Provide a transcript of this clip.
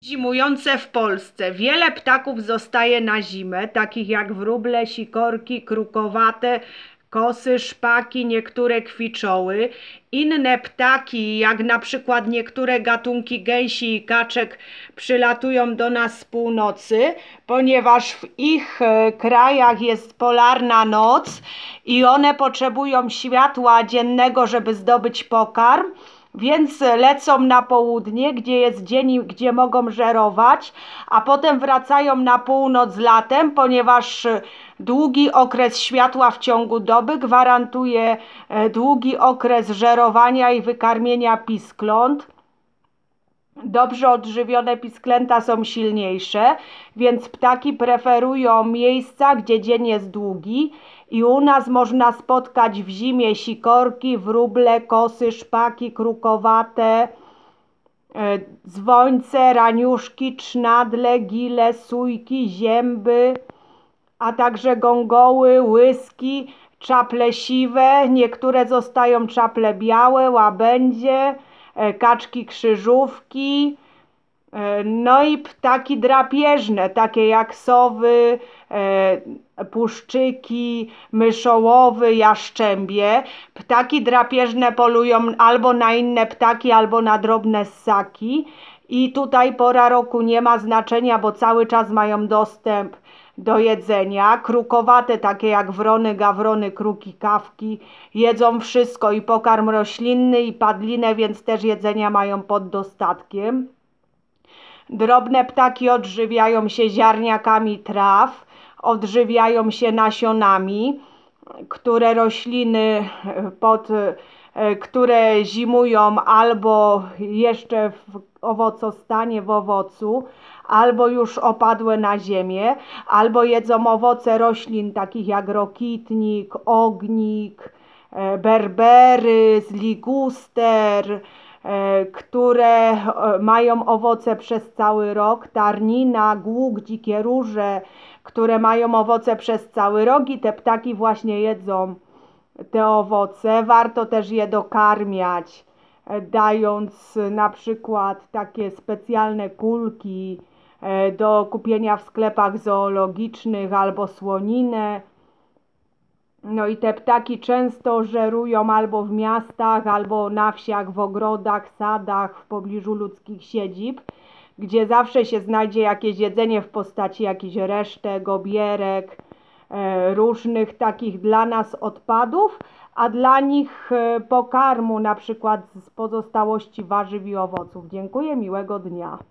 Zimujące w Polsce. Wiele ptaków zostaje na zimę, takich jak wróble, sikorki, krukowate, kosy, szpaki, niektóre kwiczoły. Inne ptaki, jak na przykład niektóre gatunki gęsi i kaczek, przylatują do nas z północy, ponieważ w ich krajach jest polarna noc i one potrzebują światła dziennego, żeby zdobyć pokarm. Więc lecą na południe, gdzie jest dzień i gdzie mogą żerować, a potem wracają na północ latem, ponieważ długi okres światła w ciągu doby gwarantuje długi okres żerowania i wykarmienia piskląt. Dobrze odżywione pisklęta są silniejsze, więc ptaki preferują miejsca, gdzie dzień jest długi i u nas można spotkać w zimie sikorki, wróble, kosy, szpaki, krukowate, dzwońce, raniuszki, trznadle, gile, sójki, zięby, a także gongoły, łyski, czaple siwe, niektóre zostają czaple białe, łabędzie, kaczki krzyżówki, no i ptaki drapieżne, takie jak sowy, puszczyki, myszołowy, jaszczębie. Ptaki drapieżne polują albo na inne ptaki, albo na drobne ssaki. I tutaj pora roku nie ma znaczenia, bo cały czas mają dostęp do jedzenia. Krukowate, takie jak wrony, gawrony, kruki, kawki, jedzą wszystko, i pokarm roślinny, i padlinę, więc też jedzenia mają pod dostatkiem. Drobne ptaki odżywiają się ziarniakami traw, odżywiają się nasionami, które rośliny, które zimują albo jeszcze w owocostanie, w owocu, albo już opadłe na ziemię, albo jedzą owoce roślin takich jak rokitnik, ognik, berberys, liguster, które mają owoce przez cały rok, tarnina, głuk, dzikie róże, które mają owoce przez cały rok, i te ptaki właśnie jedzą te owoce. Warto też je dokarmiać, dając na przykład takie specjalne kulki do kupienia w sklepach zoologicznych albo słoninę. No i te ptaki często żerują albo w miastach, albo na wsiach, w ogrodach, sadach, w pobliżu ludzkich siedzib, gdzie zawsze się znajdzie jakieś jedzenie w postaci jakichś resztek, obierek, różnych takich dla nas odpadów, a dla nich pokarmu, na przykład z pozostałości warzyw i owoców. Dziękuję, miłego dnia.